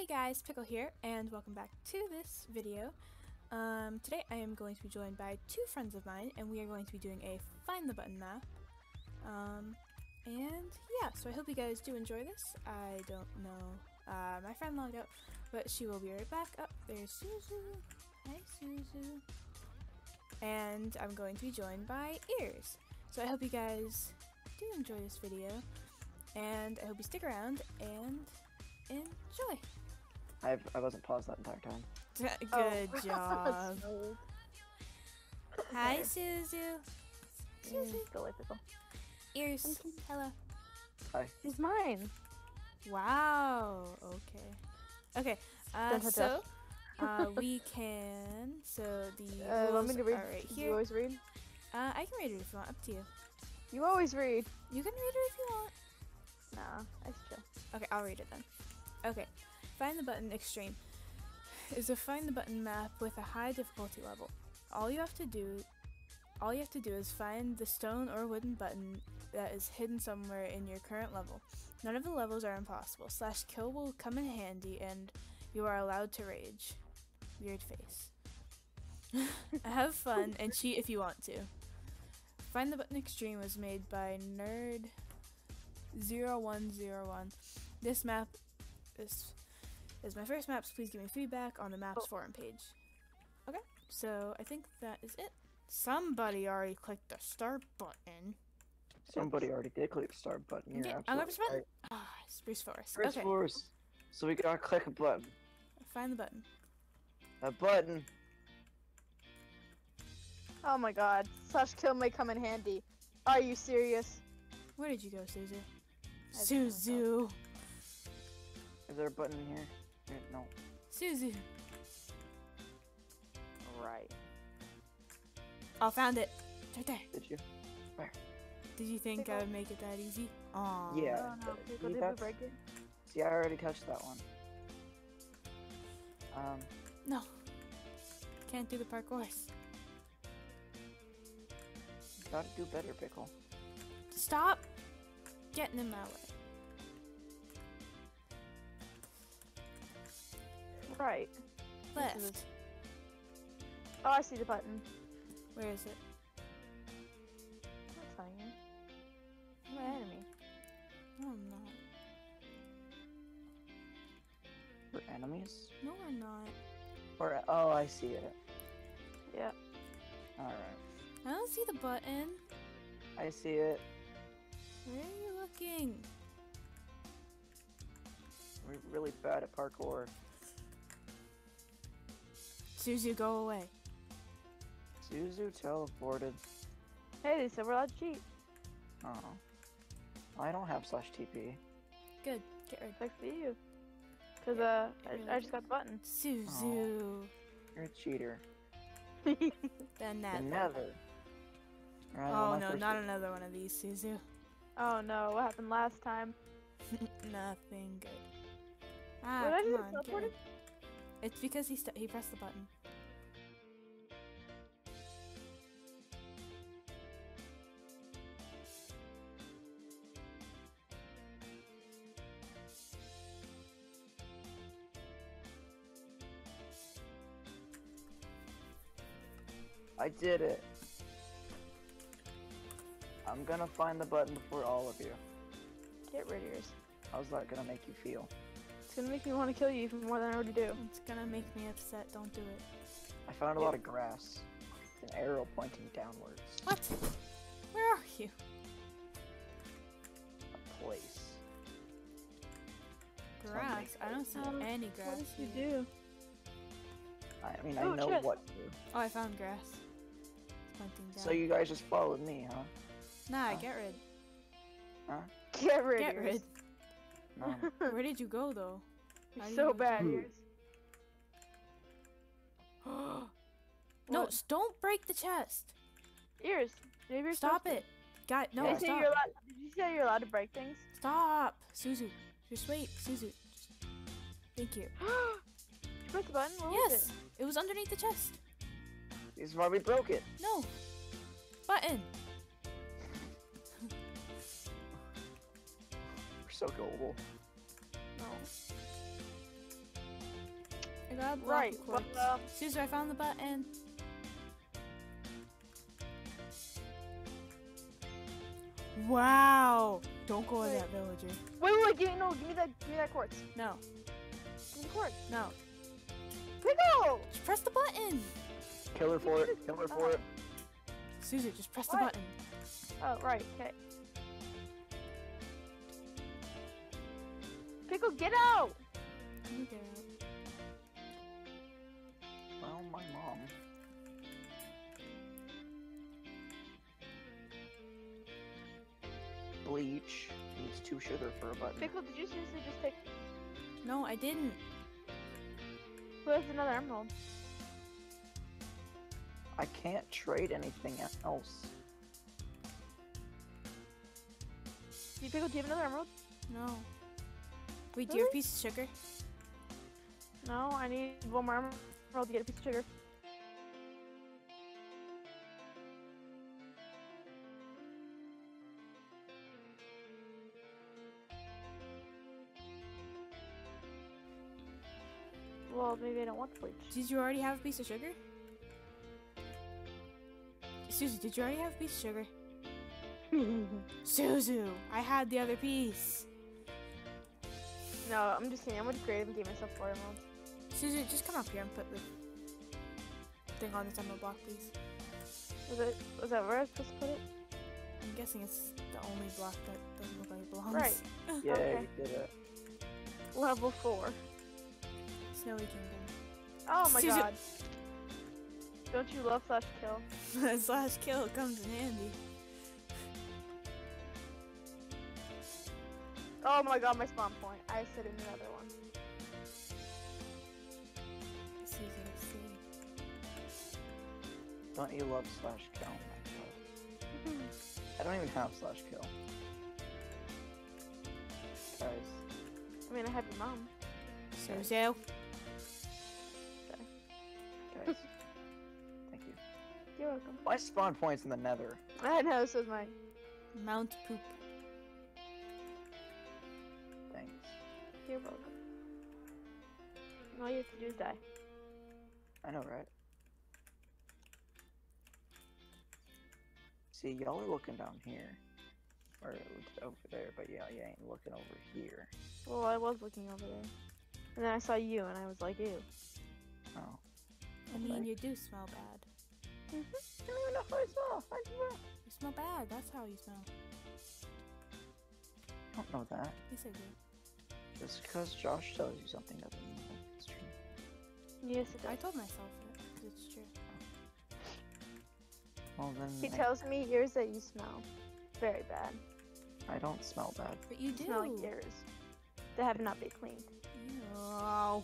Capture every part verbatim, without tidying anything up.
Hey guys, Pickle here, and welcome back to this video. Um, today I am going to be joined by two friends of mine, and we are going to be doing a Find the Button map. Um, and yeah, so I hope you guys do enjoy this. I don't know, uh, my friend logged out, but she will be right back. Oh, there's Suzu. Hi Suzu. And I'm going to be joined by Ears. So I hope you guys do enjoy this video, and I hope you stick around and enjoy. I I wasn't paused that entire time. Good Oh. job. So, Hi, Suzu. Suzu. mm, go away, Pickle. Ears. Hello. Hi. He's mine. Wow. Okay. Okay. Uh, Don't touch so, uh, we can. So the Uh, want me rules to read? are right You here. always read? Uh, I can read it if you want. Up to you. You always read. You can read it if you want. Nah, that's chill. Okay, I'll read it then. Okay. Find the Button Extreme is a find the button map with a high difficulty level. All you have to do all you have to do is find the stone or wooden button that is hidden somewhere in your current level. None of the levels are impossible. Slash kill will come in handy and you are allowed to rage. Weird face. Have fun and cheat if you want to. Find the Button Extreme was made by Nerd zero one zero one. This map is is my first map, so please give me feedback on the maps Oh. forum page. Okay, so I think that is it. Somebody already clicked the start button. Somebody already did click the start button. You're Okay, I'm gonna absolutely press button. Ah, it's Bruce Forest. Chris Okay, Force. So we gotta click a button. find the button. A button. Oh my god. Slash kill may come in handy. Are you serious? Where did you go, Suzu? I Suzu! Is there a button in here? Here, No. Suzu! Right. Oh, found it! It's right there. Did you? Where? Did you think I would make it that easy? Aw. Yeah. Oh no, th- Pickle, see, did we that's- break it? See, I already touched that one. Um. No. Can't do the parkours. You gotta do better, Pickle. Stop getting in my way. Right. Left. Oh, I see the button. Where is it? That's not you. I'm an enemy. No, I'm not. For enemies? No, we're not. Or oh, I see it. Yeah. All right. I don't see the button. I see it. Where are you looking? We're really bad at parkour. Suzu, go away. Suzu teleported. Hey, they said we're allowed to cheat. Oh. I don't have slash T P. Good. Get rid. Thanks to you. Cause uh, It really I, I just got the button. Suzu. You're a cheater. The The nether. nether. Right, Oh when I no, first- not another one of these, Suzu. Oh no, what happened last time? Nothing good. Did Ah, I come just on. Get teleport rid. It's because he st he pressed the button. I did it. I'm gonna find the button before all of you. Get rid of yours. How's that gonna make you feel? It's gonna make me want to kill you even more than I already do. It's gonna make me upset. Don't do it. I found a lot of grass. An arrow pointing downwards. What? Where are you? A place. Grass. I don't see Um, any What grass. did you here. do? I mean, Oh, I know shit. what to do. Oh, I found grass. It's pointing down. So you guys just followed me, huh? Nah, Huh? get rid. Huh? Get rid Get of rid. yours. No. Where did you go though? You're How do so you- bad, Hmm. yours. No, What? s- don't break the chest. Ears. Maybe you're Stop supposed it. God, no, to. Yeah. Did, you say stop. you're allowed, did you say you're allowed to break things? Stop. Suzu. Just wait, Suzu. Thank you. Did you press the button? What Yes, was it was underneath the chest. This is why we broke it. No. Button. We're so gullible. No. I got a block Right, of but, quartz. uh, Suzu, I found the button. Wow! Don't go in Wait. that villager. Wait, wait, wait, give me, no, give me that, give me that quartz. No, Give me the quartz. no. Pickle! Just press the button! Kill her for it. Kill her for Oh. it. Suzu, just press the What? button. Oh, right, okay. Pickle, get out! You get out. Well, my mom. Bleach needs two sugar for a button. Pickle, did you seriously just take... No, I didn't. Who has another emerald? I can't trade anything else. Do you, Pickle, do you have another emerald? No. Wait, do you have a Really? piece of sugar? No, I need one more emerald to get a piece of sugar. Well, maybe I don't want the bleach. Did you already have a piece of sugar? Suzu, did you already have a piece of sugar? Suzu, I had the other piece. No, I'm just kidding. I'm gonna create and give myself four emeralds. Suzu, just come up here and put the thing on this emerald block, please. Was it? Was that where I was supposed to put it? I'm guessing it's the only block that doesn't look like it belongs. Right. Yeah, Okay. you did it. Level four. Snowy Kingdom. Oh my Suzu- god. Don't you love slash kill? Slash kill comes in handy. Oh my god, my spawn point. I set in another one. Suzu, let's see. Don't you love slash kill? Oh my god. I don't even have slash kill. Guys. I mean, I have your mom. Suzu. Guys. Thank you. You're welcome. My spawn point's in the nether. I know, so is mine. Mount Poop. Thanks. You're welcome. All you have to do is die. I know, right? See, y'all are looking down here. Or over there, but yeah, you ain't looking over here. Well, I was looking over there. And then I saw you, and I was like, ew. Oh. I mean, Okay. you do smell bad. Mm-hmm. I don't even know how I smell. I do. You smell bad. That's how you smell. I don't know that. Yes, I do. Just because Josh tells you something doesn't mean that it's true. Yes, it I does. told myself it. 'Cause it's true. Well then, He I- tells me ears that you smell very bad. I don't smell bad. But you You do. smell like ears that have not been cleaned. Oh,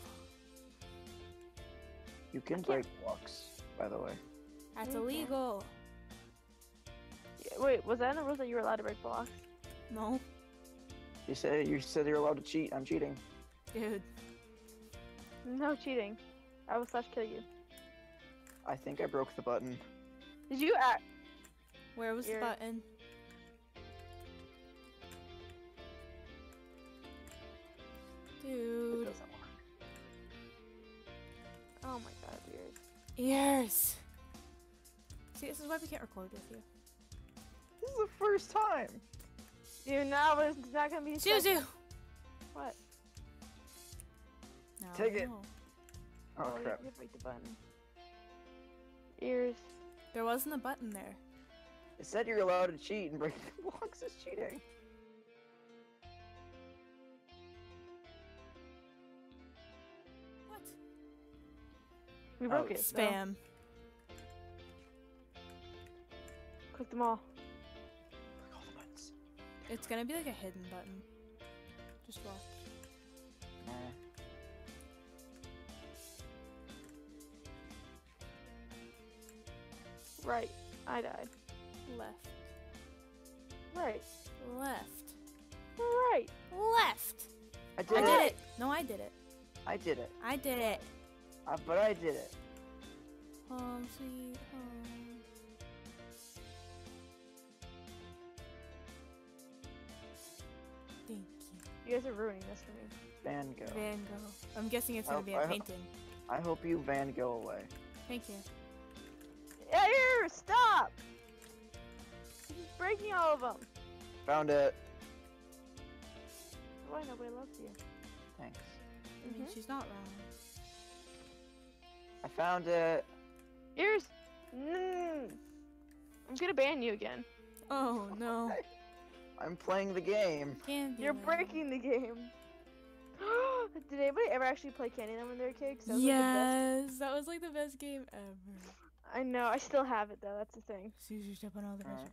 You can break blocks, by the way. that's Okay. illegal. Yeah, wait, was that in the rules that you were allowed to break blocks? No, You said you said you're allowed to cheat. I'm cheating. dude. No cheating. I will slash kill you. I think I broke the button. Did you act? Where was Here. the button? It Dude. doesn't work. Oh my god, ears. Ears. See, this is why we can't record with you. This is the first time. Dude, now it's not gonna be the second. Suzu! What? No. Take it. no. Oh you crap. have to break the button. Ears. There wasn't a button there. It said you're allowed to cheat and break blocks is cheating. What? We broke Oh, it. so Spam. click them all. Click all the buttons. It's gonna be like a hidden button. Just watch. Nah. Right. I died. Left. Right. Left. Right. Left! I did I it. did it! No, I did it. I did it. I did it. Uh, but I did it. Home sweet home. Thank you. You guys are ruining this for me. Van Gogh. Van Gogh. I'm guessing it's gonna Oh, be a I ho- painting. I hope you Van go away. Thank you. Here, stop! He's breaking all of them. Found it. Why nobody loves you? Thanks. I mean, Mhm. she's not wrong. I found it. Here's. Mm, I'm gonna ban you again. Oh no. I'm playing the game. Candy. You're breaking the game. Did anybody ever actually play Candyland when they were kids? That was, like, the best. Yes, that was like the best game ever. I know. I still have it though. That's the thing. Susie, step on all the pressure.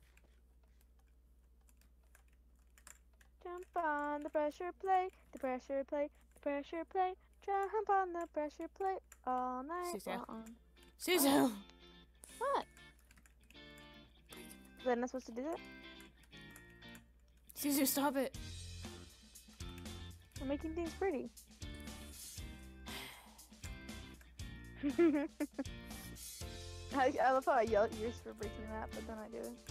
Jump on the pressure plate, the pressure plate, the pressure plate. Jump on the pressure plate all night Susie. long. Suzu! What? Was I not supposed to do that? Suzu, stop it! I'm making things pretty. I, I love how I yell at yours for breaking that, but then I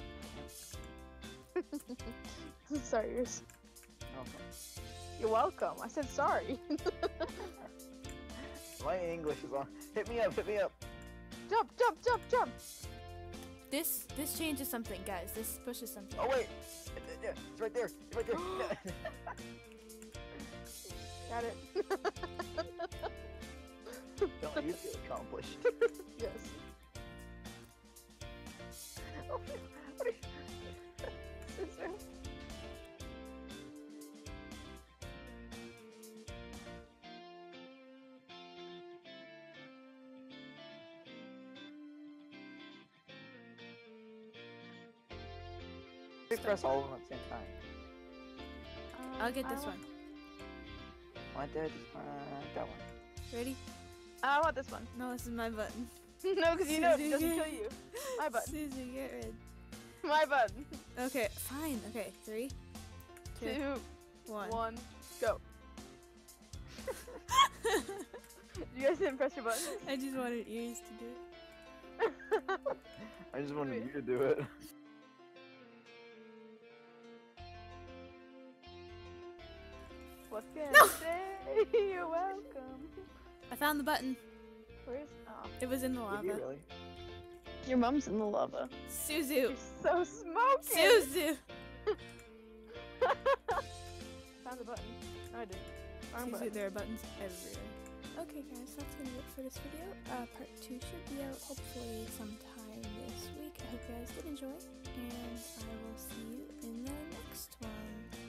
do it. Sorry, yours. Okay. You're welcome. I said sorry. My English is on. Hit me up, hit me up. Jump, jump, jump, jump. This this changes something, guys. This pushes something. Oh wait, It- it- it's right there, it's right there. Got it. Don't you feel accomplished? Yes. Oh, what are you- Sister. We press all of them at the same time. Um, I'll get I this want- one. Want that? Uh, that one. Ready? I want this one. No, this is my button. No, because you know it Susie, doesn't get- kill you. My button. Susie, get rid. My button. Okay, fine. Okay, three, two, Two, one. one, go. You guys didn't press your button? I just wanted ears to do it. I just wanted you to do it. What can No! I say? You're welcome. I found the button. Where's? Oh. It was in the Did you lava. really? Your mom's in the lava. Suzu. You're so smoky. Suzu. Found the button. No, I didn't. Wrong Suzu, button. there are buttons everywhere. Okay, guys, that's gonna be it for this video. Uh, part two should be out hopefully sometime this week. I hope you guys did enjoy, and I will see you in the next one.